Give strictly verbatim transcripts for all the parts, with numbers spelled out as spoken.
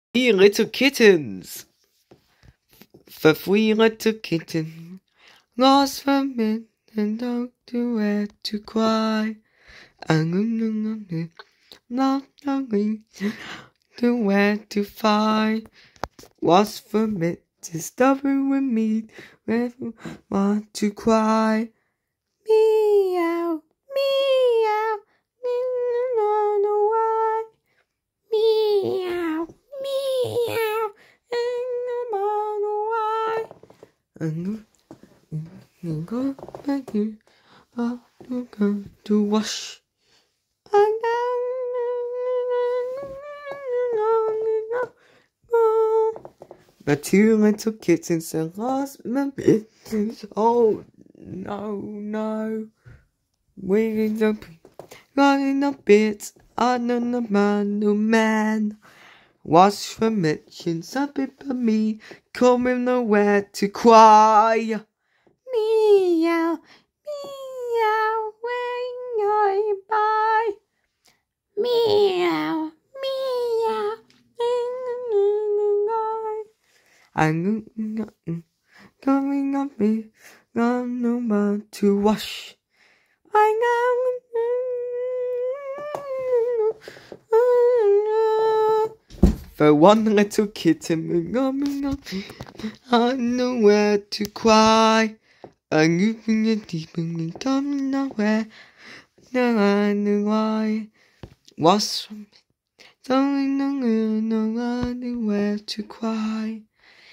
Three little kittens. The three little kittens lost for me and don't know where to cry. And not knowing to where to find. Was for me to stubborn with me where want to cry. Meow, meow, no, no, why? Meow, meow, no, no, why? And go back here, I'll go to wash. The two little kittens and lost my business. Oh no, no. We're up, running a bit. I don't know, man, no man. Was for mentions a bit for me, coming nowhere to cry. Meow, meow, when I buy. Meow, meow, I'm coming up me, got no man to wash. I know. For one little kitten, coming up, I know where to cry. I'm moving it deep and coming nowhere. No, I know why. Was from me, don't know where to cry.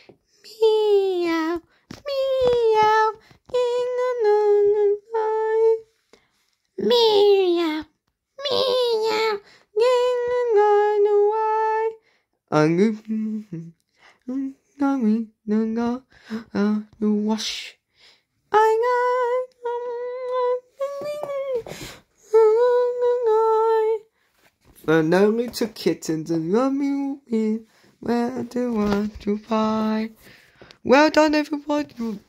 Meow, meow, in the night. Meow, meow, in the night. I'm going to go to wash. I got the little kittens and love me, where do I want to buy? Well done, everybody.